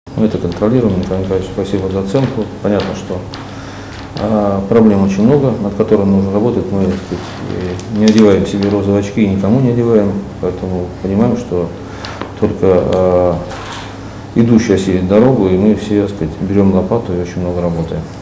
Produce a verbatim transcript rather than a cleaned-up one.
Мы это контролируем. Николай Николаевич, спасибо за оценку. Понятно, что а, проблем очень много, над которыми нужно работать. Мы, так сказать, не одеваем себе розовые очки и никому не одеваем, поэтому понимаем, что только а, идущий осилит дорогу, и мы все, так сказать, берем лопату и очень много работаем.